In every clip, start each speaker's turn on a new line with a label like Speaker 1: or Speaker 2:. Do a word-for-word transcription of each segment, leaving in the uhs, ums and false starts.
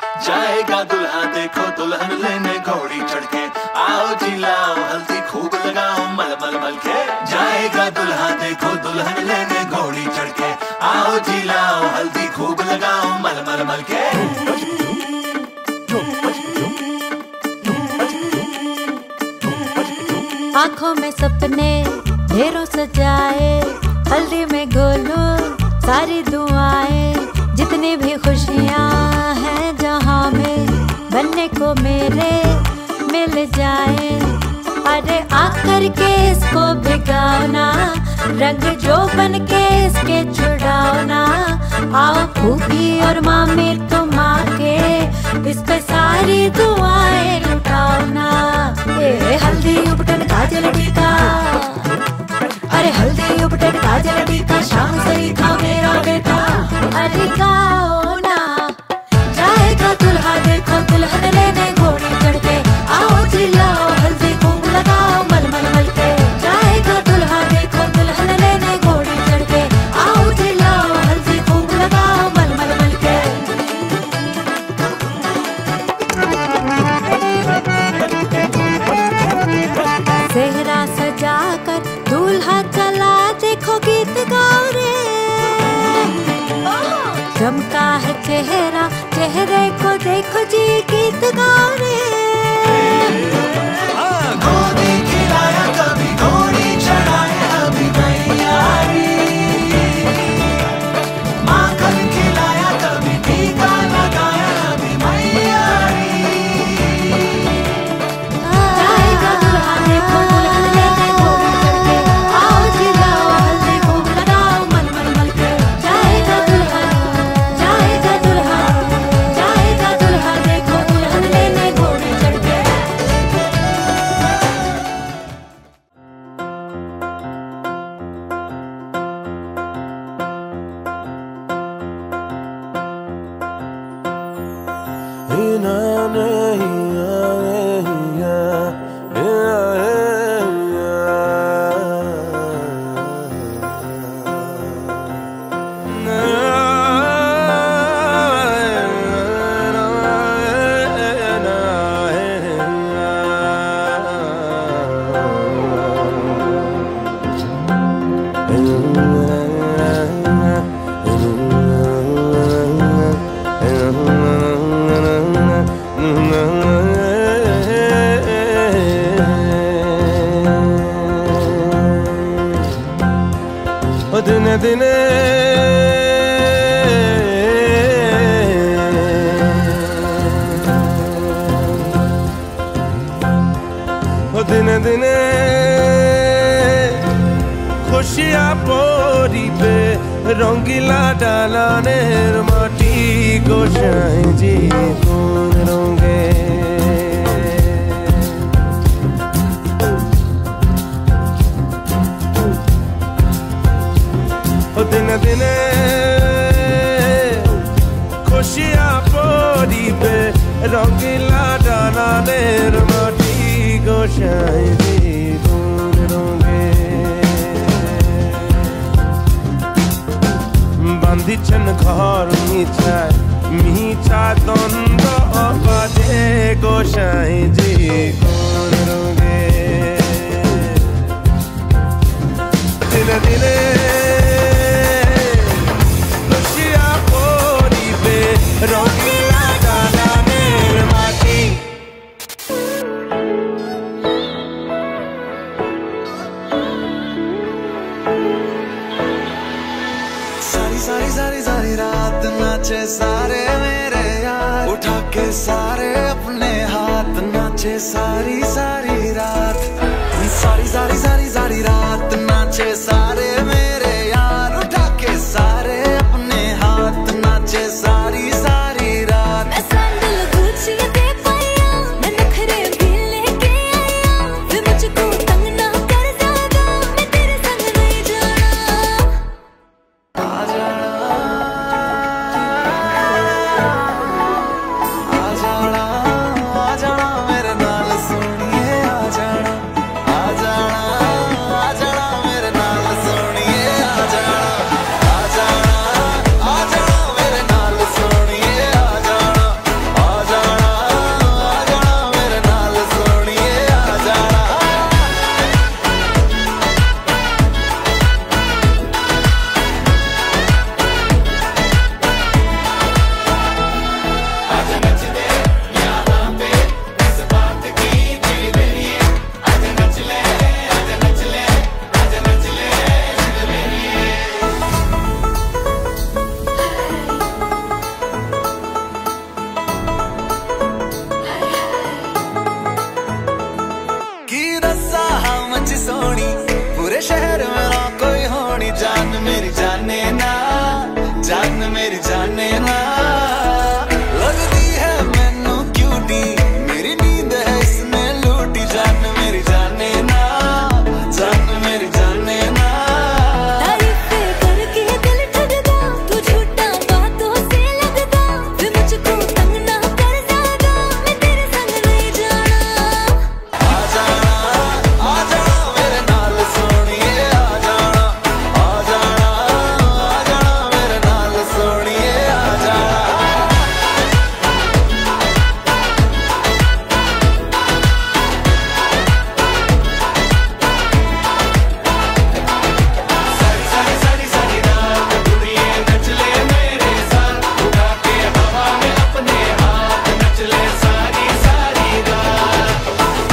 Speaker 1: जाएगा दुल्हा देखो दुल्हन लेने घोड़ी चढ़ के, आओ जी लाओ हल्दी खूब लगाओ मल मल मल के। जाएगा दुल्हा देखो दुल्हन लेने घोड़ी चढ़ के, आओ जी लाओ हल्दी खूब लगाओ मल मल मल के।
Speaker 2: आँखों में सपने ढेरों सजाए, हल्दी में घोलो सारी दुआएं, जितनी भी खुशियाँ हैं जहाँ में बनने को मेरे मिल जाए। अरे आकर के इसको भिगाओना, रंग जो बन के इसके छुड़ाओना। आओ फूफी और मामी तुम आके इस पे सारी दुआएं लुटाओना। ए हल्दी उपटन काजल टीका, अरे हल्दी उपटन काजल टीका, शाम से था मेरा बेटा। अरे गाओ ना, जाएगा दुल्हा देखो दुल्हन लेने घोड़ी चढ़ के, आओ चिल्लाओ हल्दी खूब लगाओ मल मल मल के। जाएगा दुल्हा देखो दुल्हन लेने घोड़ी चढ़ के, आओ चिल्लाओ हल्दी खूब लगाओ मल मल मल के। सेहरा सजाकर दूल्हा चला देखो गीत गाओ रे। चमका है चेहरा, चेहरे को देखो जी गीत गाओ रे।
Speaker 1: गोदी खिलाया कभी घोड़ी चढ़ाए अभी तैयारी, माखन खिलाया कभी टीका लगाया अभी मैयारी।
Speaker 2: जाएगा दुल्हा देखो दुल्हन लेने घोड़ी चढ़ के, आओ जी लाओ हल्दी खूब लगाओ मल मल मल के। जाएगा दुल्हा, जाएगा दुल्हा, जाएगा दुल्हा देखो दुल्हन लेने घोड़ी चढ़ के।
Speaker 3: दिने दिने दिने दिने खुशियाँ पोरी पे रंगीला डाला नेर माटी गोशाई जी कौन रोंगे। दिने दिने खुशियाँ पोरी पे रंगीला डाला नेर माटी गोशाई जी कौन रोंगे। বান্ধিছেন ঘর মিছায় মিছা দ্বন্দ্ব অবাধে গোসাইজি কোন রোগে। দিনে দিনে খুশিয়া পরিবে রঙিলা গানের মাটি।
Speaker 1: सारी सारी सारी रात नाचे सारे मेरे यार, उठा के सारे अपने हाथ नाचे सारी सारी रात। सारी सारी सारी सारी रात नाचे सारे मेरे यार, उठा के सारे अपने हाथ नाचे सारी सारी रात।
Speaker 2: मैं सैंडल गुच्ची दे पाया, मैं नखरे भी लेके आया, फिर मुझको तंग ना कर ज्यादा, मैं तेरे संग नहीं जाना।
Speaker 1: आ जाना आ जाना आ जाना मेरे नाल सोनिए, आ जाना आ जाना आ जाना मेरे नाल सोनिए, आ जाना आ जाना आ जाना मेरे नाल मेरी जाने ना लगती है मैनू क्यूटी मेरी नींद है इसने लूटी जान मेरी जाने ना जान मेरी जाने ना
Speaker 2: तारीफ करके दिल ठगदा तू झूठा बातों से लगदा वे मुझको तंग ना कर ज्यादा मैं तेरे संग नहीं जाना
Speaker 1: आ जाना आ जाना मेरे नाल सोनिए आ जाना आ जाना आ जाना मेरे नाल सोनिए आ जाना सारी सारी सारी सारी रात दुनिया नच ले मेरे साथ उठा के हवा में अपने हाथ नच ले सारी सारी रात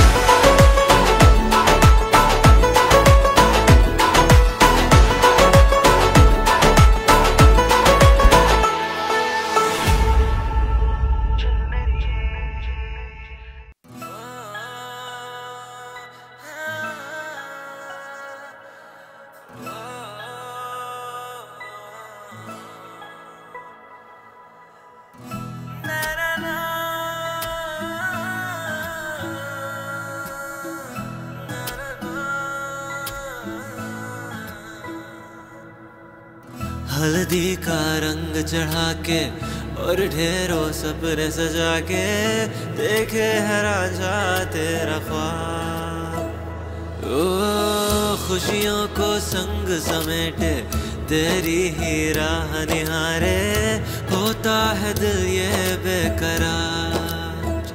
Speaker 3: हल्दी का रंग चढ़ा के और ढेरों सपने सजा के देखे है राजा तेरा ख्वाब ओ खुशियों को संग समेटे तेरी ही राह निहारे होता है दिल ये बेकरार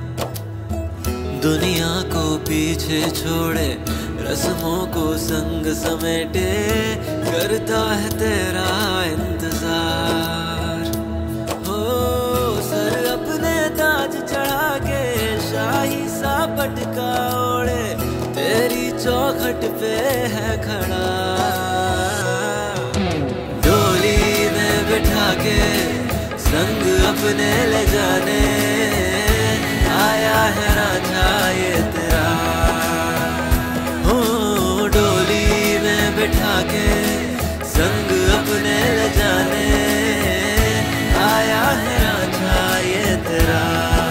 Speaker 3: दुनिया को पीछे छोड़े रस्मों को संग समेटे करता है तेरा इंतजार हो सर अपने ताज चढ़ा के शाही सा पटका ओढ़े तेरी चौखट पे है खड़ा डोली में बिठा के संग अपने ले जाने आया है राजा ये तेरा डोली में बिठा के संग अपने ले जाने आया है राजा ये तेरा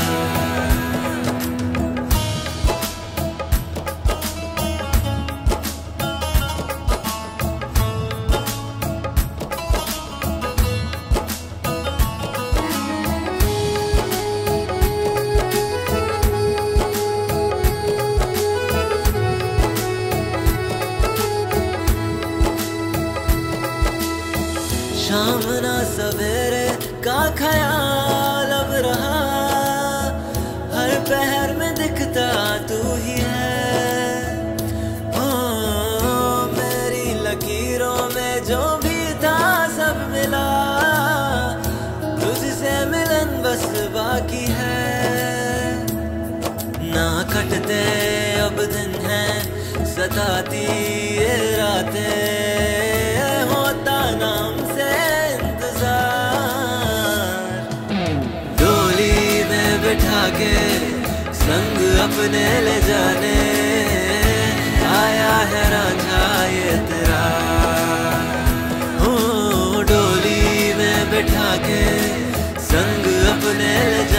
Speaker 3: शाम ना सवेरे का ख्याल अब रहा हर पहर में दिखता तू ही है ओ मेरी लकीरों में जो भी था सब मिला तुझसे मिलन बस बाकी है ना कटते अब दिन है सताती ये रातें होता नाम से बिठा के संग अपने ले जाने आया है राजा ये तेरा हो डोली में बिठा के संग अपने ले जाने